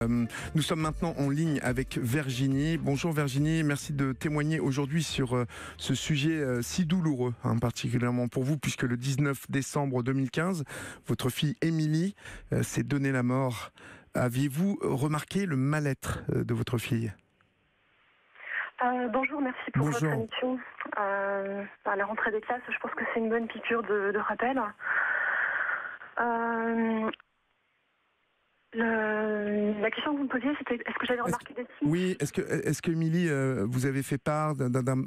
Nous sommes maintenant en ligne avec Virginie. Bonjour Virginie, merci de témoigner aujourd'hui sur ce sujet si douloureux, particulièrement pour vous, puisque le 19 décembre 2015, votre fille Émilie s'est donné la mort. Aviez-vous remarqué le mal-être de votre fille ? Bonjour, merci pour votre émission. À la rentrée des classes, je pense que c'est une bonne piqûre de rappel. La question que vous me posiez, c'était est-ce que j'avais remarqué des signes ? Oui, est-ce que Émilie vous avez fait part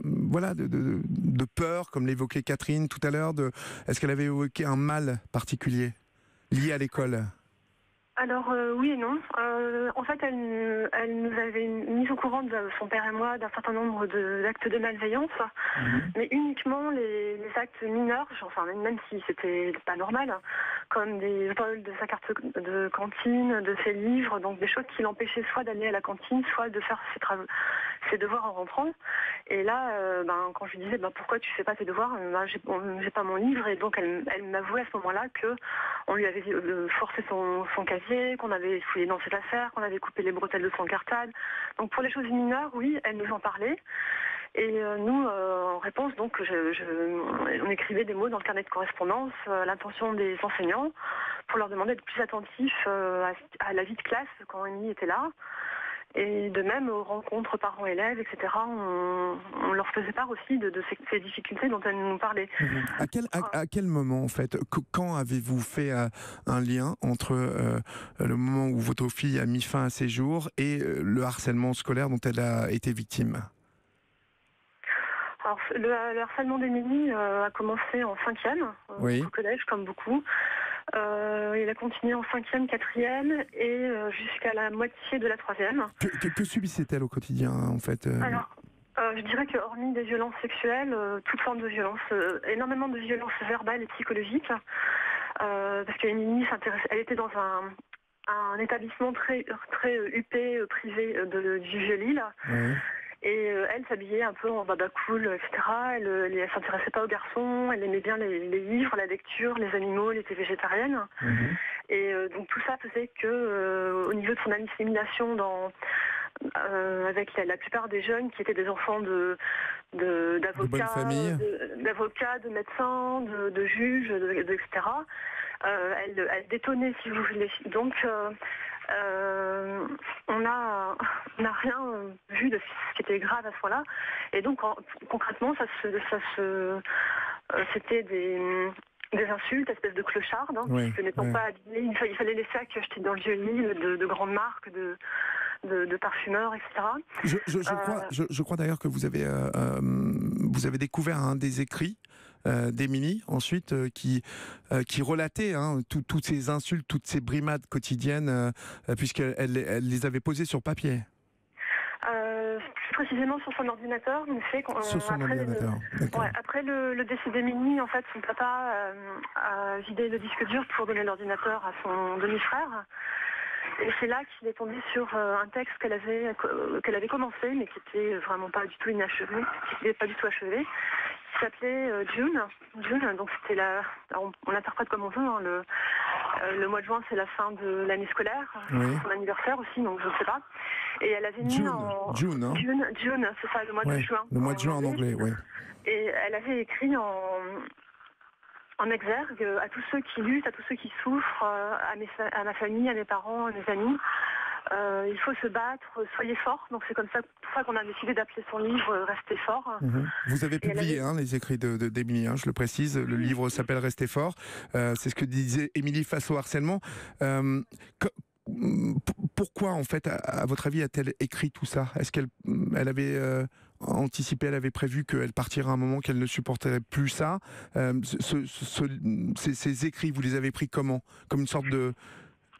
de peur, comme l'évoquait Catherine tout à l'heure, est-ce qu'elle avait évoqué un mal particulier lié à l'école ? Alors oui et non. En fait, elle nous avait mis au courant de son père et moi d'un certain nombre d'actes de malveillance, mais uniquement les actes mineurs, enfin même si c'était pas normal, comme des vols de sa carte de cantine, de ses livres, donc des choses qui l'empêchaient soit d'aller à la cantine, soit de faire ses devoirs en rentrant. Et là, quand je lui disais pourquoi tu fais pas tes devoirs, j'ai pas mon livre, et donc elle m'avouait à ce moment-là que on lui avait forcé son casier, qu'on avait fouillé dans cette affaire, qu'on avait coupé les bretelles de son cartable. Donc pour les choses mineures, oui, elle nous en parlait. Et nous, en réponse, donc, on écrivait des mots dans le carnet de correspondance à l'intention des enseignants pour leur demander d'être plus attentifs à la vie de classe quand Émilie était là. Et de même aux rencontres parents-élèves, etc. On leur faisait part aussi de ces difficultés dont elle nous parlait. À quel moment, en fait, quand avez-vous fait un lien entre le moment où votre fille a mis fin à ses jours et le harcèlement scolaire dont elle a été victime ? Alors, le harcèlement d'Émilie a commencé en 5e, au collège, comme beaucoup. Il a continué en 5e, 4e et jusqu'à la moitié de la 3e. Que subissait-elle au quotidien, en fait Alors, je dirais que hormis des violences sexuelles, toute forme de violence, énormément de violences verbales et psychologiques, parce qu'Émilie elle était dans un établissement très huppé, privé du Vieux-Lille. Et elle s'habillait un peu en baba cool, etc. Elle s'intéressait pas aux garçons, elle aimait bien les livres, la lecture, les animaux, elle était végétarienne. Et donc tout ça faisait que au niveau de son assimilation avec la plupart des jeunes qui étaient des enfants d'avocats, de médecins, de juges, etc. Elle détonnait, si vous voulez. Donc on n'a rien vu de ce qui était grave à ce point-là. Et donc concrètement, c'était des insultes, espèces de clochards, puisque n'étant pas habillés, il fallait les sacs achetés dans le Vieux-Lille de grandes marques, de parfumeurs, etc. Je crois d'ailleurs que vous avez découvert des écrits d'Émilie ensuite qui relatait toutes ces insultes, toutes ces brimades quotidiennes, puisqu'elle les avait posées sur papier. Plus précisément sur son ordinateur, après le décès d'Émilie, en fait, son papa a vidé le disque dur pour donner l'ordinateur à son demi-frère. Et c'est là qu'il est tombé sur un texte qu'elle avait commencé, mais qui était vraiment pas du tout inachevé, qui n'était pas du tout achevé, qui s'appelait June. Donc c'était on l'interprète comme on veut. Le mois de juin, c'est la fin de l'année scolaire, son anniversaire aussi, donc je ne sais pas. Et elle avait mis June, c'est ça, le mois de juin. Le mois de juin en anglais, oui. Et elle avait écrit en exergue à tous ceux qui luttent, à tous ceux qui souffrent, à ma famille, à mes parents, à mes amis. Il faut se battre, soyez forts. Donc c'est comme ça qu'on a décidé d'appeler son livre Restez fort. Vous avez publié les écrits d'Émilie, je le précise. Le livre s'appelle Restez fort. C'est ce que disait Émilie face au harcèlement. Pourquoi, en fait, à votre avis, a-t-elle écrit tout ça ? Est-ce qu'elle avait anticipé, elle avait prévu qu'elle partirait à un moment, qu'elle ne supporterait plus ça ? Ces écrits, vous les avez pris comment ? Comme une sorte de testament ?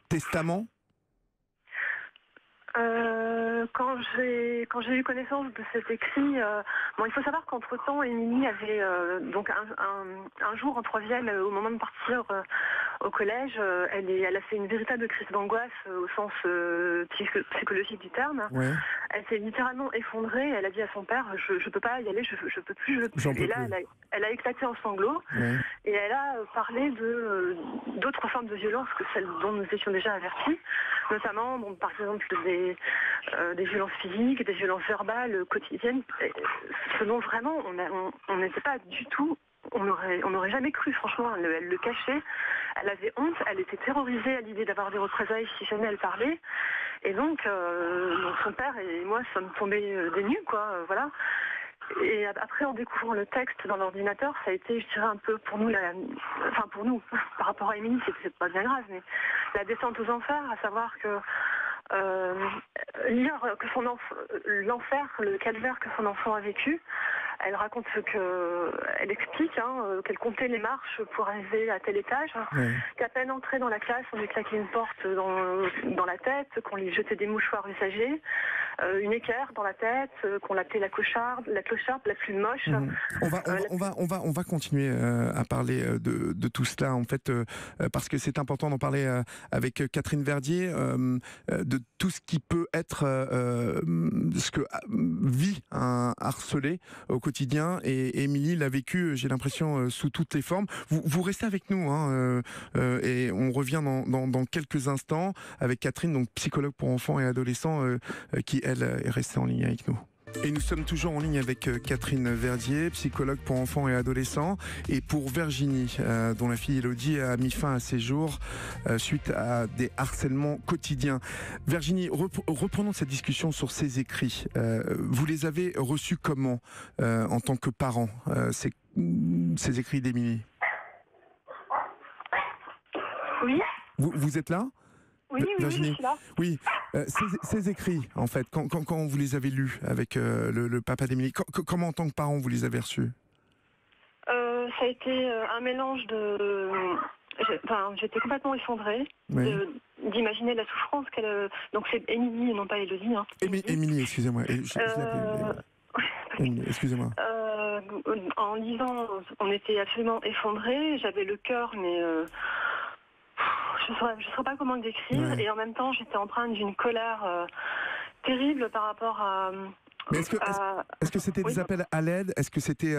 Quand j'ai eu connaissance de cet écrit, il faut savoir qu'entre-temps, Émilie avait donc un jour en 3e, au moment de partir au collège, elle a fait une véritable crise d'angoisse au sens psychologique du terme. Elle s'est littéralement effondrée. Elle a dit à son père, je peux pas y aller, je peux plus. Et là, elle a éclaté en sanglots. Et elle a parlé d'autres formes de violence que celles dont nous étions déjà avertis. notamment par exemple des violences physiques, des violences verbales quotidiennes, ce dont vraiment on n'était pas du tout. On n'aurait jamais cru, franchement, elle le cachait, elle avait honte, elle était terrorisée à l'idée d'avoir des représailles si jamais elle parlait. Et donc son père et moi sommes tombés des nues, quoi, voilà. Et après, en découvrant le texte dans l'ordinateur, ça a été, je dirais, un peu pour nous, pour nous, par rapport à Émilie, c'est pas bien grave, mais la descente aux enfers, à savoir que lire que l'enfer, le calvaire que son enfant a vécu. Elle raconte elle explique qu'elle comptait les marches pour arriver à tel étage, qu'à peine entrée dans la classe, on lui claquait une porte dans la tête, qu'on lui jetait des mouchoirs usagés, une équerre dans la tête, qu'on l'appelait la clocharde la plus moche. On va continuer à parler de tout cela, en fait, parce que c'est important d'en parler avec Catherine Verdier, de tout ce qui peut être ce que vit un harcelé au quotidien, et Émilie l'a vécu, j'ai l'impression, sous toutes les formes. Vous restez avec nous, et on revient dans quelques instants avec Catherine, donc psychologue pour enfants et adolescents, qui elle est restée en ligne avec nous. Et nous sommes toujours en ligne avec Catherine Verdier, psychologue pour enfants et adolescents, et pour Virginie, dont la fille Elodie a mis fin à ses jours suite à des harcèlements quotidiens. Virginie, reprenons cette discussion sur ces écrits. Vous les avez reçus comment en tant que parent, ces écrits d'Émilie? Oui. Vous êtes là? Oui, Virginie. Je suis là. Oui, ces écrits, en fait, quand vous les avez lus avec le papa d'Émilie, comment en tant que parent vous les avez reçus? Ça a été un mélange de... j'étais complètement effondrée d'imaginer la souffrance qu'elle... Donc c'est Émilie et non pas Elodie. Émilie, excusez-moi. Émilie, excusez-moi. En lisant, on était absolument effondrés. J'avais le cœur, mais... je ne saurais pas comment le décrire, et en même temps j'étais empreinte d'une colère terrible par rapport à... Mais est-ce que c'était des appels à l'aide? Est-ce que c'était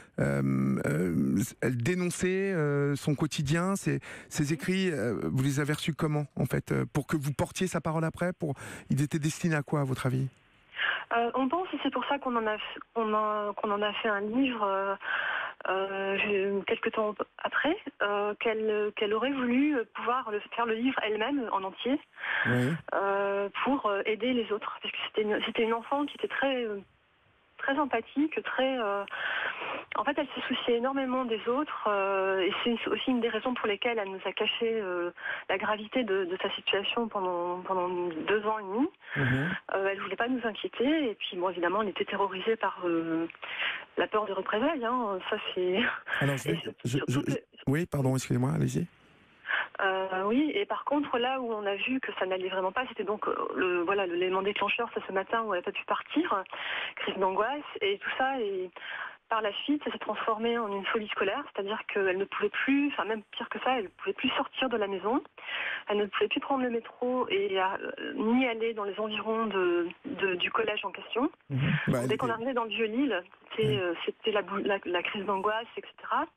elle dénonçait son quotidien, ses écrits, vous les avez reçus comment, en fait, pour que vous portiez sa parole après? Ils étaient destinés à quoi, à votre avis? On pense, et c'est pour ça qu'on en a fait un livre quelques temps après, qu'elle aurait voulu pouvoir faire le livre elle-même en entier, pour aider les autres, parce que c'était une enfant qui était très empathique, en fait, elle se souciait énormément des autres, et c'est aussi une des raisons pour lesquelles elle nous a caché la gravité de sa situation pendant 2 ans et demi. Elle ne voulait pas nous inquiéter, et puis bon, évidemment, elle était terrorisée par la peur de représailles. Ça, c'est... Alors, oui, pardon, excusez-moi, allez-y. Oui, et par contre, là où on a vu que ça n'allait vraiment pas, c'était donc l'élément déclencheur, c'est ce matin où elle n'a pas pu partir, crise d'angoisse, et tout ça, et par la suite, ça s'est transformé en une folie scolaire, c'est-à-dire qu'elle ne pouvait plus, enfin même pire que ça, elle ne pouvait plus sortir de la maison, elle ne pouvait plus prendre le métro ni aller dans les environs du collège en question. Dès qu'on arrivait dans le Vieux-Lille, c'était la crise d'angoisse, etc.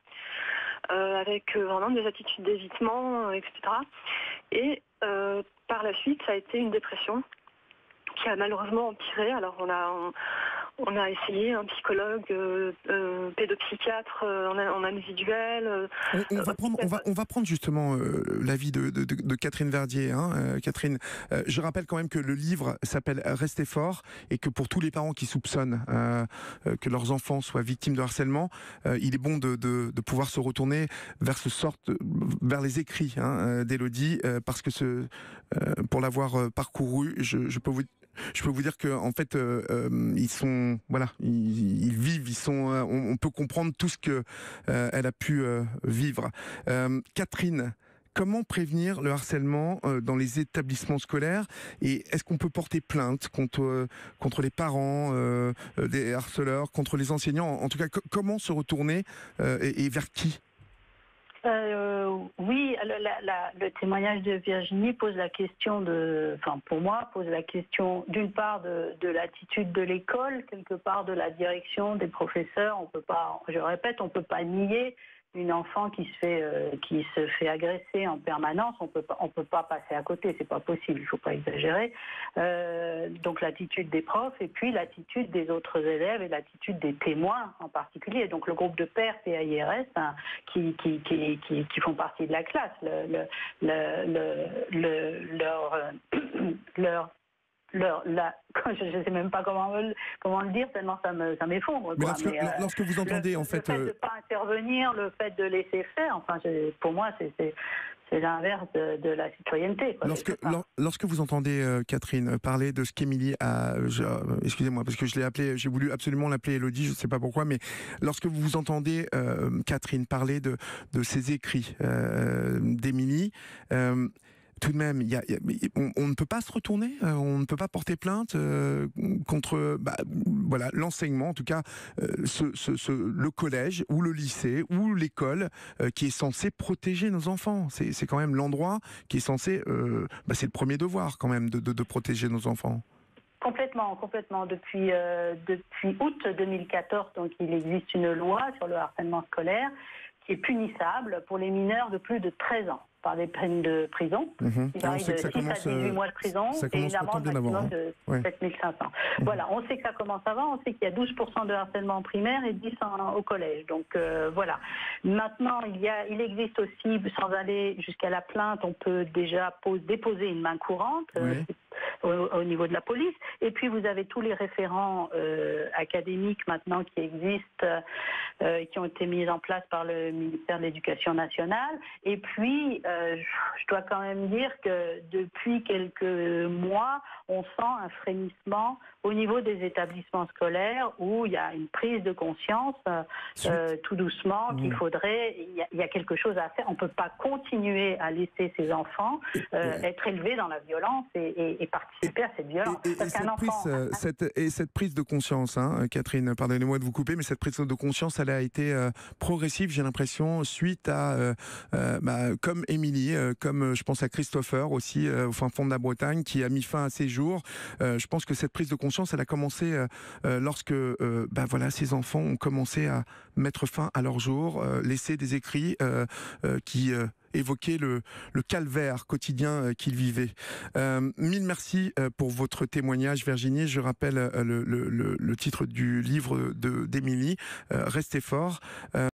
Avec vraiment des attitudes d'évitement, etc. Et par la suite, ça a été une dépression qui a malheureusement empiré. Alors on a essayé un psychologue, pédopsychiatre en individuel. On va prendre justement l'avis de Catherine Verdier. Catherine, je rappelle quand même que le livre s'appelle Restez fort, et que pour tous les parents qui soupçonnent que leurs enfants soient victimes de harcèlement, il est bon de pouvoir se retourner vers les écrits d'Élodie, parce que pour l'avoir parcouru, je peux vous dire que en fait ils sont ils vivent, on peut comprendre tout ce que elle a pu vivre. Catherine, comment prévenir le harcèlement dans les établissements scolaires, et est-ce qu'on peut porter plainte contre les parents des harceleurs, contre les enseignants? En tout cas, comment se retourner et vers qui? Oui, le témoignage de Virginie pose la question pour moi, pose la question d'une part de l'attitude de l'école, quelque part de la direction, des professeurs. On peut pas, je répète, on peut pas nier une enfant qui se fait agresser en permanence, on peut pas passer à côté, c'est pas possible, il faut pas exagérer. Donc l'attitude des profs et puis l'attitude des autres élèves et l'attitude des témoins en particulier. Donc le groupe de pairs PAIRS qui font partie de la classe, je ne sais même pas comment le dire, tellement ça m'effondre. Mais lorsque vous entendez, en fait... Le fait de ne pas intervenir, le fait de laisser faire, enfin, pour moi, c'est l'inverse de la citoyenneté. Lorsque vous entendez Catherine parler de ce qu'Émilie a... excusez-moi, parce que j'ai voulu absolument l'appeler Élodie, je ne sais pas pourquoi, mais lorsque vous entendez Catherine parler de ses écrits d'Émilie... tout de même, on ne peut pas se retourner, on ne peut pas porter plainte contre voilà, l'enseignement, en tout cas le collège ou le lycée ou l'école qui est censé protéger nos enfants. C'est quand même l'endroit qui est censé, c'est le premier devoir quand même de protéger nos enfants. Complètement. Depuis août 2014, donc il existe une loi sur le harcèlement scolaire qui est punissable pour les mineurs de plus de 13 ans. Par des peines de prison, qui varient de 6 à 18 mois de prison et une amende maximum de 7 500. Voilà, on sait que ça commence avant, on sait qu'il y a 12% de harcèlement en primaire et 10% au collège. Donc voilà. Maintenant, il existe aussi, sans aller jusqu'à la plainte, on peut déjà déposer une main courante au niveau de la police. Et puis vous avez tous les référents académiques maintenant qui existent, qui ont été mis en place par le ministère de l'Éducation nationale. Et puis je dois quand même dire que depuis quelques mois, on sent un frémissement au niveau des établissements scolaires où il y a une prise de conscience tout doucement qu'il faudrait, il y a quelque chose à faire. On ne peut pas continuer à laisser ces enfants être élevés dans la violence et participer à cette violence. Cette prise de conscience, Catherine, pardonnez-moi de vous couper, mais cette prise de conscience, elle a été progressive, j'ai l'impression, suite à, comme Émilie, comme je pense à Christopher aussi, au fin fond de la Bretagne, qui a mis fin à ses jours. Je pense que cette prise de conscience, elle a commencé lorsque ces enfants ont commencé à mettre fin à leur jour, laisser des écrits qui évoquaient le calvaire quotidien qu'ils vivaient. Mille merci pour votre témoignage, Virginie. Je rappelle le titre du livre d'Émilie, Restez fort.